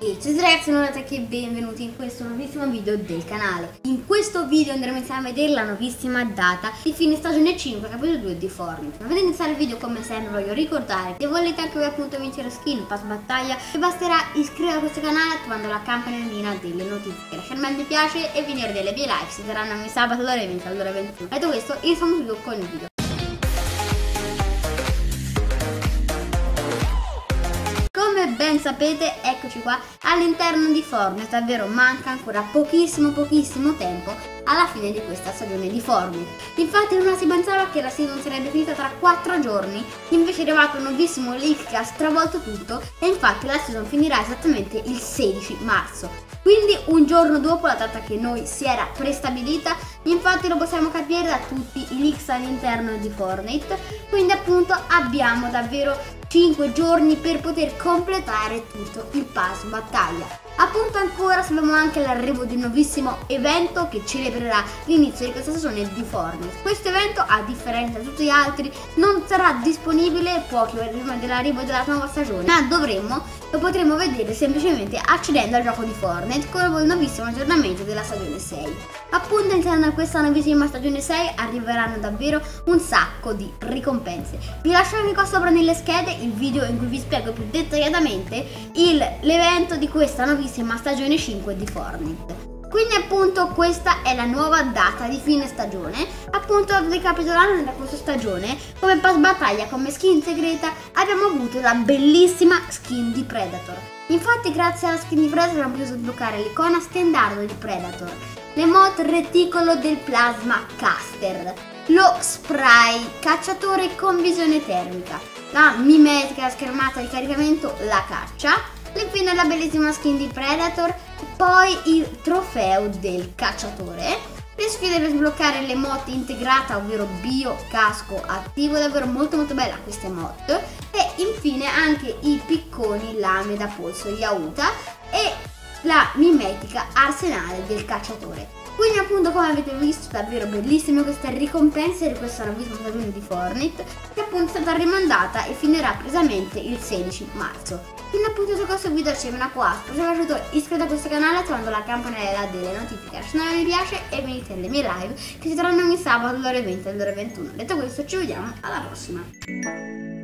E ciao ragazzi, sono Tech e benvenuti in questo nuovissimo video del canale. In questo video andremo insieme a vedere la nuovissima data di fine stagione 5, capitolo 2 di Fortnite. Ma per iniziare il video, come sempre, voglio ricordare che volete anche voi appunto vincere skin, pass battaglia, vi basterà iscrivervi a questo canale attivando la campanellina delle notifiche, lasciarmi un mi piace e venire delle mie live, si daranno ogni sabato alle ore 20 alle ore 21. Detto questo, iniziamo subito con il video. Come ben sapete, eccoci qua all'interno di Fortnite, davvero manca ancora pochissimo tempo alla fine di questa stagione di Fortnite. Infatti non si pensava che la season sarebbe finita tra 4 giorni, invece è arrivato un nuovissimo leak che ha stravolto tutto e infatti la season finirà esattamente il 16 marzo. Quindi un giorno dopo la data che noi si era prestabilita, infatti lo possiamo capire da tutti i leaks all'interno di Fortnite, quindi appunto abbiamo davvero 5 giorni per poter completare tutto il pass battaglia. Appunto ancora sappiamo anche l'arrivo di un nuovissimo evento che celebrerà l'inizio di questa stagione di Fortnite. Questo evento, a differenza di tutti gli altri, non sarà disponibile poche ore prima dell'arrivo della nuova stagione, ma lo potremo vedere semplicemente accedendo al gioco di Fortnite con il nuovissimo aggiornamento della stagione 6. Appunto all'interno di questa nuovissima stagione 6 arriveranno davvero un sacco di ricompense. Vi lascio anche qua sopra nelle schede il video in cui vi spiego più dettagliatamente l'evento di questa nuovissima stagione 5 di Fortnite. Quindi appunto questa è la nuova data di fine stagione. Appunto ricapitolando da questa stagione, come pass battaglia, come skin segreta abbiamo avuto la bellissima skin di Predator. Infatti grazie alla skin di Predator abbiamo potuto sbloccare l'icona stendardo di Predator, l'emote reticolo del plasma caster, lo spray cacciatore con visione termica, la mimetica schermata di caricamento la caccia, infine la bellissima skin di Predator, poi il trofeo del cacciatore, le sfide per sbloccare l'emote integrata, ovvero bio casco attivo, davvero molto bella questa emote, e infine anche i picconi lame da polso, gli auta, e la mimetica arsenale del cacciatore. Quindi appunto come avete visto davvero bellissime queste ricompense di questa nuovissima stagione di Fortnite, che appunto è stata rimandata e finirà precisamente il 16 marzo. Quindi appunto su questo video c'è una qua, se vi è piaciuto iscrivetevi a questo canale attivando la campanella delle notifiche, lasciate un mi piace e venite alle mie live che si terranno ogni sabato alle ore 20 alle ore 21. Detto questo ci vediamo alla prossima.